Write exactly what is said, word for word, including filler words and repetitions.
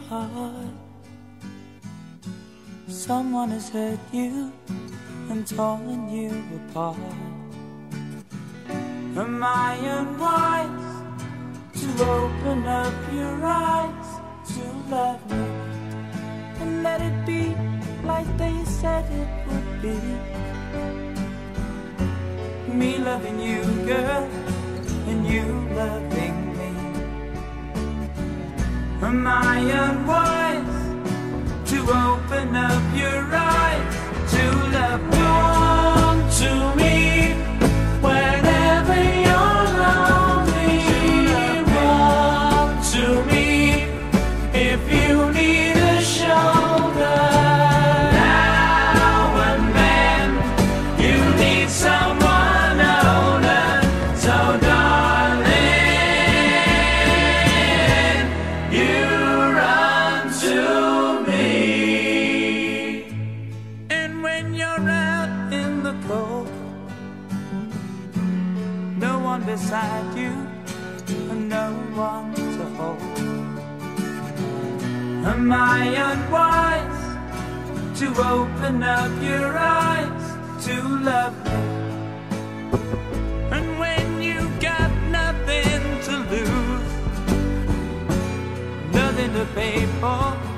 heart. Someone has hurt you and torn you apart. Am I unwise to open up your eyes to love me and let it be like they said it would be? Me loving you, girl, and you loving me. Am I unwise to open up your eyes to love me? Come to me whenever you're lonely. Run to me if you need a shoulder. Now and then you need someone older. So darling, you run to me. And when you're out in the cold, no one beside you and no one to hold. Am I unwise to open up your eyes to love me? And when you got nothing to lose, nothing to pay for,